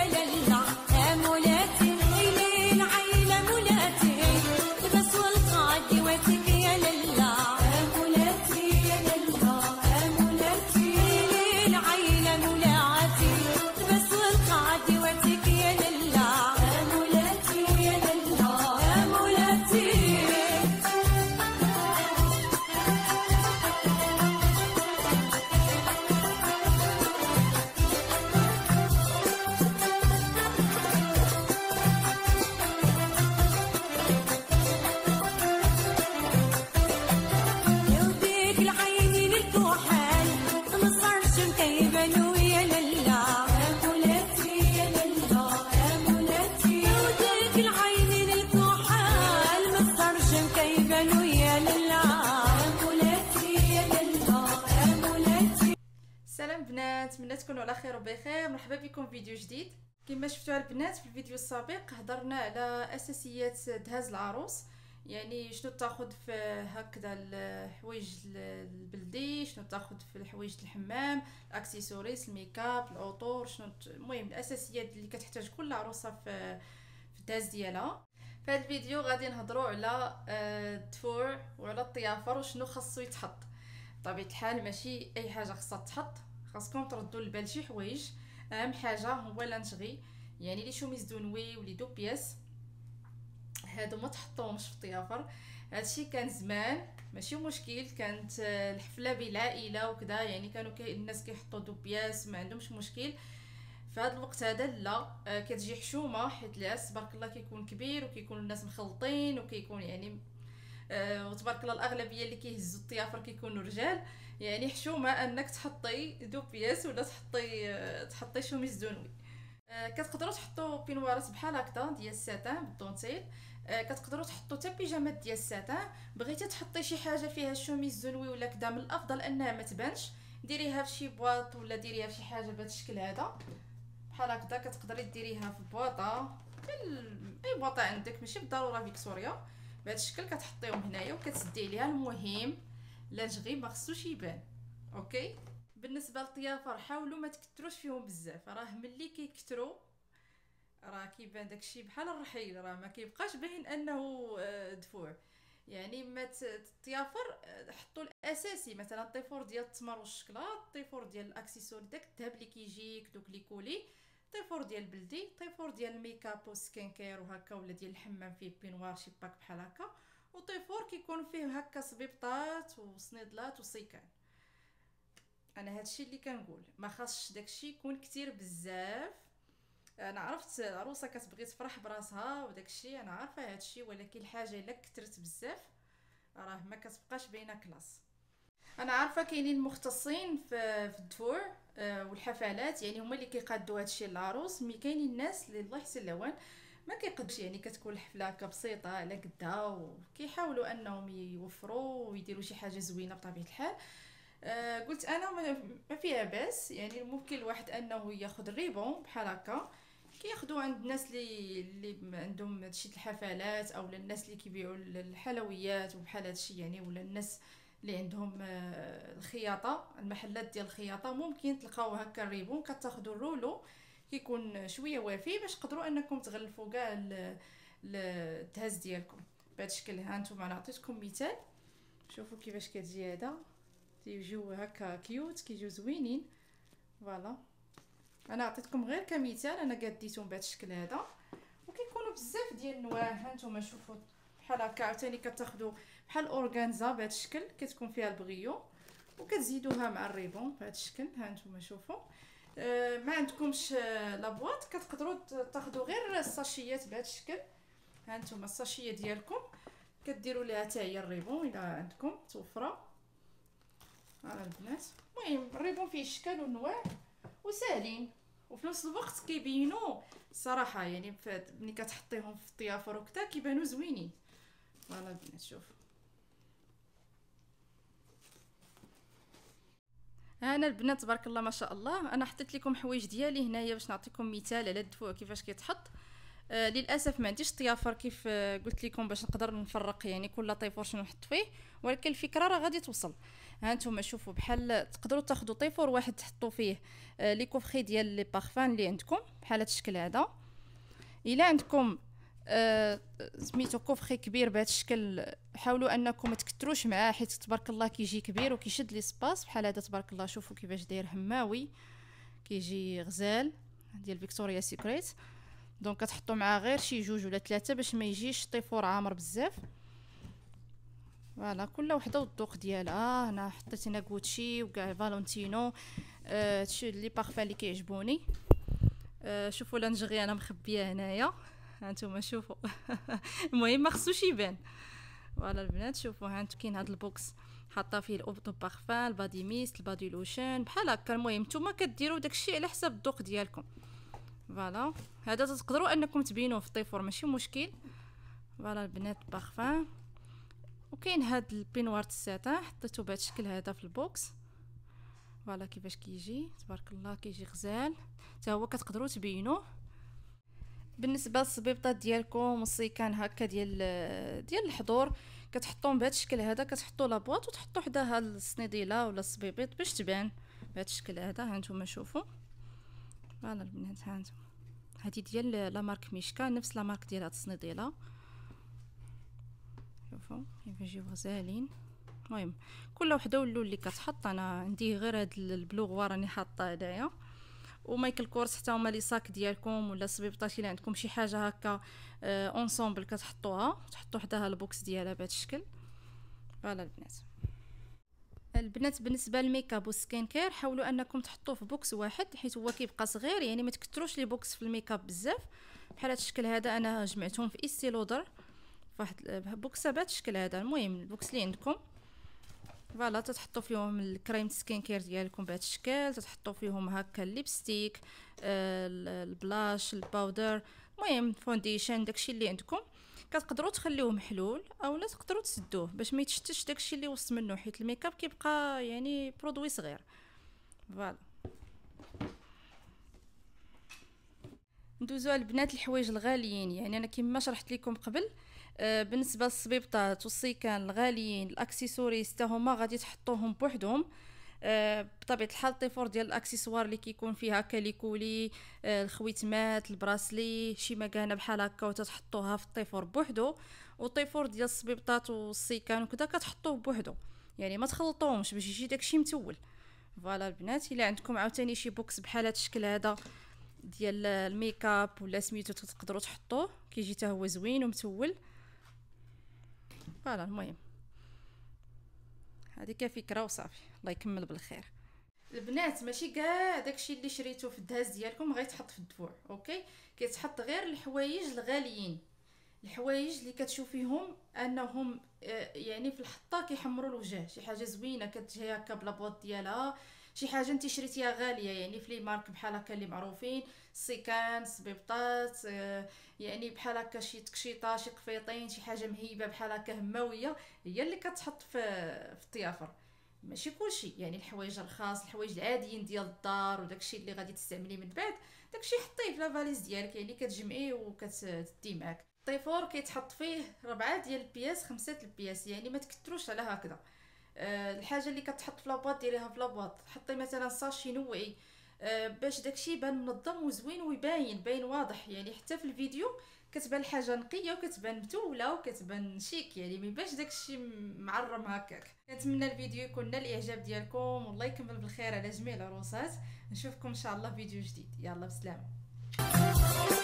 يا للا يا مولاتي ليل العيلة مولاتي بس والقعد واتك يا للا يا مولاتي يا للا يا مولاتي ليل العيلة مولاتي بس والقعد واتك يا للا يا مولاتي يا للا يا مولاتي. يوديك العينين الكحال مصرش مكيبانو يا للا يا مولاتي يا للا يا مولاتي يوديك العينين الكحال مصرش مكيبانو يا للا يا مولاتي يا للا يا مولاتي. سلام بنات، نتمنى تكونوا على خير وبخير. مرحبا بكم في فيديو جديد. كما شفتوا البنات في الفيديو السابق هضرنا على اساسيات دهاز العروس، يعني شنو تاخذ في هكذا الحوايج البلدي، شنو تاخذ في الحوايج الحمام، الاكسسوارز، الميكاب، العطور، شنو المهم الاساسيات اللي كتحتاج كل عروسه في الدهاز ديالها. في هذا الفيديو غادي نهضروا على الدفوع وعلى الطيافر وشنو خاصو يتحط. بطبيعه الحال ماشي اي حاجه خاصها تحط، خاصكم تردوا البال شي حوايج. اهم حاجه هو لانجغي، يعني لي شوميز دونوي ولي دو بياس، هادو ما تحطوهمش في الطيافر. هادشي كان زمان ماشي مشكل، كانت الحفله بالعائله وكذا، يعني كانوا الناس كيحطوا دو بياس ما عندهمش مشكل. في هذا الوقت هذا لا، كتجي حشومه حيت العرس تبارك الله كيكون كبير وكيكون الناس مخلطين وكيكون يعني وتبارك الله الاغلبيه اللي كيهزوا الطيافر كيكونوا رجال، يعني حشومه انك تحطي دو بياس ولا تحطي شوميز دونوي. كتقدروا تحطوا بينوارات بحال هكذا ديال الساتان بالدونتيل، كتقدروا تحطوا حتى بيجامات ديال الساتان. بغيتي تحطي شي حاجه فيها الشوميز دونوي ولا كذا، من الافضل انها ما تبانش، ديريها في شي بواط ولا ديريها في شي حاجه بهذا الشكل هذا بحال هكذا. كتقدري ديريها في بواطه، اي بواطه عندك، ماشي بالضروره فيكتوريا. بهذا الشكل كتحطيهم هنايا وكتسدي عليها. المهم لانجغي ما خصوش يبان. اوكي، بالنسبه للطيافر حاولوا ما تكتروش فيهم بزاف، راه ملي كيكتروا راه كيبان داكشي بحال الرحيل، راه ما كيبقاش باين انه دفوع. يعني ما الطيافر حطوا الاساسي، مثلا الطيفور ديال التمر والشكلاط، الطيفور ديال الاكسسوار، داك الذهب اللي كيجيك، دوك لي كولي، طيفور ديال البلدي، طيفور ديال الميكاب والسكين كير وهكا، ولا ديال الحمام فيه بينوار شي باك بحال هكا، وطيفور كيكون فيه هكا صبيبطات وصنيدلات وسيكان. انا هادشي اللي كنقول، ما خاصش داكشي يكون كتير بزاف. انا عرفت العروسه كتبغي تفرح براسها وداكشي، انا عارفه هادشي، ولكن الحاجه الا كثرت بزاف راه ما كتبقاش باينه كلاس. انا عارفه كاينين مختصين في الدفوع والحفلات، يعني هما اللي كيقادوا هادشي للعروس. مي كاينين الناس اللي الله يحسن العوان ما كيقدش، يعني كتكون الحفله هكا بسيطه على قدها، وكيحاولوا انهم يوفروا ويديروا شي حاجه زوينه بطبيعه الحال. قلت انا ما فيها باس، يعني ممكن الواحد انه ياخذ الريبون بحال هكا، كياخذوا عند الناس اللي عندهم هادشي الحفلات، او الناس اللي كيبيعوا الحلويات وبحال هادشي، يعني ولا الناس اللي عندهم الخياطه، المحلات ديال الخياطه، ممكن تلقاو هكا الريبون، كتاخذوا الرولو كيكون شويه وافي باش تقدروا انكم تغلفوا كاع الدهاز ديالكم بهذا الشكل. ها نتوما انا عطيتكم مثال، شوفوا كيفاش كتجي هذا، تيجيو هكا كيوت، كيجيو زوينين. فوالا انا عطيتكم غير كمثال، انا قاديتهم بهذا الشكل هذا، وكيكونوا بزاف ديال النواع. ها نتوما شوفوا بحال هكا، عاوتاني كتاخذوا بحال اورغانزا بهذا الشكل، كتكون فيها البغيو وكتزيدوها مع الريبون بهذا الشكل. ها نتوما شوفوا. ما عندكمش لابواط كتقدروا تاخذوا غير الساشيات بهذا الشكل. ها نتوما الساشيه ديالكم كديروا ليها حتى هي الريبون الا عندكم توفره. ها البنات، المهم الريبون فيه الشكل والنواع وساهلين، وفي نفس الوقت كيبينوا الصراحه، يعني ملي كتحطيهم في الطيافر وكذا كيبانوا زوينين. فوالا البنات شوفوا، انا البنات تبارك الله ما شاء الله. انا حطيت لكم حوايج ديالي هنايا باش نعطيكم مثال على الدفوع كيفاش كيتحط. للاسف ما عنديش طيافر كيف قلت لكم باش نقدر نفرق يعني كل طيفور شنو نحط فيه، ولكن الفكره راه غادي توصل. ها نتوما شوفوا بحال تقدروا تاخذوا طيفور واحد تحطوا فيه لي كوفخي ديال لي بارفان اللي عندكم بحال هذا الشكل هذا. الا عندكم سميتو كوفخي كبير بهذا الشكل حاولوا انكم ما تكتروش معاه، حيت تبارك الله كيجي كبير وكيشد لي سباس بحال هذا. تبارك الله شوفوا كيفاش داير هماوي، كيجي غزال ديال فيكتوريا سيكريت. دونك كتحطوا معاه غير شي 2 ولا 3 باش ما يجيش طيفور عامر بزاف. فوالا كل وحده والذوق ديالها. هنا حطيت هنا غوتشي وكاع فالونتينو، هادشي لي بارفان اللي كيعجبوني. شوفوا لانجغي انا مخبيه هنايا، هانتوما شوفوا المهم ما خصوش يبان. فوالا البنات شوفوا هانتو كاين هاد البوكس حاطه فيه الاوبدو بارفان، البادي ميست، البادي لوشن بحال هكا. المهم نتوما كديروا داكشي على حسب الذوق ديالكم. فوالا هذا تقدروا انكم تبينوه في الطيفور ماشي مشكل. فوالا البنات بارفان. وكاين هاد البينوار الساتان حطيته بهذا الشكل هذا في البوكس. فوالا كيفاش كيجي تبارك الله كيجي غزال حتى هو، كتقدروا تبينوه. بالنسبه للصبيبطات ديالكم والسيكان هكا ديال الحضور كتحطوهم بهذا الشكل هذا، كتحطوا لابواط وتحطوا حداها السنيديله ولا الصبيبيط باش تبان بهذا الشكل هذا. ها نتوما شوفوا. فوالا البنات ها نتوما هذه ديال لا مارك ميشكا، نفس لا مارك ديال هاد السنيديله. شوفوا كيف يجيو غزالين. المهم كل وحده واللون اللي كتحط. انا عندي غير هاد البلوغ راني حاطه هدايا، ومايكل كورس حتى هما لي صاك ديالكم ولا الصبيبطات الا عندكم شي حاجه هكا اونسومبل كتحطوها، تحطوا حداها البوكس ديالها بهذا الشكل. فوالا البنات بالنسبه للميكاب والسكين كير حاولوا انكم تحطوه في بوكس واحد، حيت هو كيبقى صغير يعني ما تكثروش لي بوكس في الميكاب بزاف. بحال هذا الشكل هذا انا جمعتهم في استي لودر فواحد بوكس بهذا الشكل هذا. المهم البوكس اللي عندكم فوالا تتحطوا فيهم الكريم سكين كير ديالكم بهذا الشكل، تتحطوا فيهم هكا الليبستيك، البلاش، الباودر، المهم فونديشن، داكشي اللي عندكم. كتقدروا تخليوه محلول اولا تقدروا تسدوه باش ما يتشتش داكشي اللي وسط منه، حيت الميكاب كيبقى يعني برودوي صغير. فوالا ندوزو على البنات الحوايج الغاليين. يعني انا كما شرحت لكم قبل بالنسبه للصبيبطات والسيكان الغاليين، الاكسسوارز حتى هما غادي تحطوهم بوحدهم. بطبيعه الحال الطيفور ديال الاكسسوار اللي كيكون فيها كاليكولي، الخويتمات، البراسلي، شي مكانه بحال هكا وتتحطوها في الطيفور بوحدو، والطيفور ديال الصبيبطات والسيكان وكذا كتحطوه بوحدو، يعني ما تخلطوهمش باش يجي داكشي متول. فوالا البنات الا عندكم عاوتاني شي بوكس بحال هذا الشكل هذا ديال الميكاب ولا سميتو تقدروا تحطوه، كيجي حتى هو زوين ومتول. فوالا المهم هذه كفكره وصافي. الله يكمل بالخير. البنات ماشي كاع داكشي اللي شريتو في الدهاز ديالكم غيتحط في الدفوع، اوكي؟ كيتحط غير الحوايج الغاليين، الحوايج اللي كتشوفيهم انهم يعني في الحطه كيحمروا الوجه، شي حاجه زوينه كتجي هكا بلا بوط ديالها، شي حاجه انت شريتيها غاليه يعني في لي مارك بحال هكا اللي معروفين، السيكان، الصبيبطات، يعني بحال هكا شي تكشيطه، شي قفيطين، شي حاجه مهيبه بحال هكا هماويه، هي اللي كتحط في الطيافر. ماشي كلشي، يعني الحوايج الرخاص، الحوايج العاديين ديال الدار وداكشي اللي غادي تستعمليه من بعد، داكشي حطيه في لافاليز ديالك، يعني كتجمعيه وكتدي معاك. الطيفور كيتحط فيه 4 ديال البياس، 5 البياس، يعني ما تكثروش على هكذا. الحاجه اللي كتحط في لابواط ديريها في لابواط، حطي مثلا ساشي نوعي باش داكشي يبان منظم وزوين ويبان واضح، يعني حتى في الفيديو كتبان الحاجه نقيه وكتبان متوله وكتبان شيك، يعني ما يبانش داكشي معرم هكاك. كنتمنى الفيديو يكون نال الاعجاب ديالكم، والله يكمل بالخير على جميع العروسات. نشوفكم ان شاء الله في فيديو جديد. يلا بسلامه.